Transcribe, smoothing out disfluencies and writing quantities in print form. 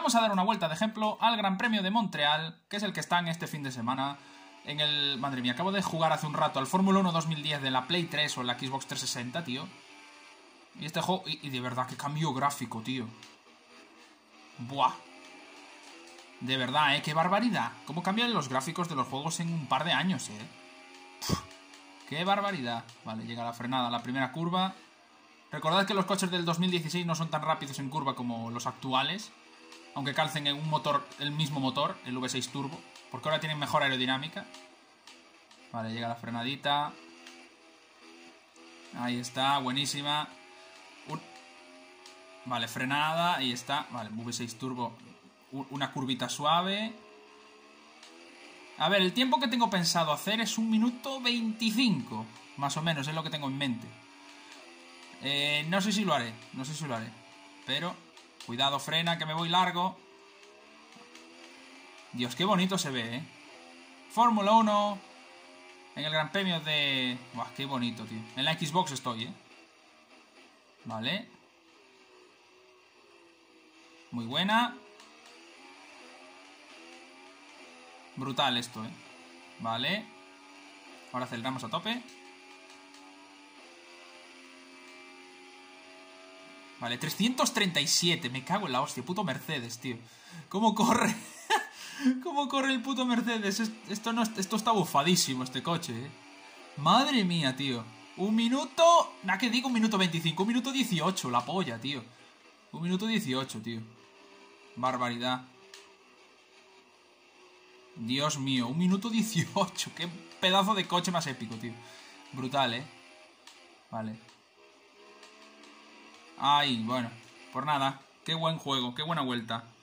vamos a dar una vuelta de ejemplo al Gran Premio de Montreal, que es el que está en este fin de semana. En el... Madre mía, acabo de jugar hace un rato al Fórmula 1 2010 de la Play 3 o la Xbox 360, tío. Y este juego... Y de verdad, qué cambio gráfico, tío. Buah. De verdad, qué barbaridad. Cómo cambian los gráficos de los juegos en un par de años, qué barbaridad. Vale, llega la frenada, la primera curva. Recordad que los coches del 2016 no son tan rápidos en curva como los actuales, aunque calcen en un motor, el mismo motor, el V6 Turbo, porque ahora tienen mejor aerodinámica. Vale, llega la frenadita. Ahí está, buenísima. Vale, frenada, ahí está. Vale, V6 Turbo, una curvita suave. A ver, el tiempo que tengo pensado hacer es 1 minuto 25, más o menos, es lo que tengo en mente. No sé si lo haré, pero cuidado, frena, que me voy largo. Dios, qué bonito se ve, Fórmula 1 en el Gran Premio de... Buah, qué bonito, tío. En la Xbox estoy, Vale. Muy buena. Brutal esto, Vale. Ahora aceleramos a tope. Vale, 337. Me cago en la hostia. Puto Mercedes, tío. ¿Cómo corre? ¿Cómo corre el puto Mercedes? Esto está bufadísimo, este coche, Madre mía, tío. 1 minuto... ¿A qué digo 1 minuto 25? 1 minuto 18, la polla, tío. 1 minuto 18, tío. Barbaridad. Dios mío, 1 minuto 18. Qué pedazo de coche más épico, tío. Brutal, Vale. Ay, bueno, por nada. Qué buen juego, qué buena vuelta.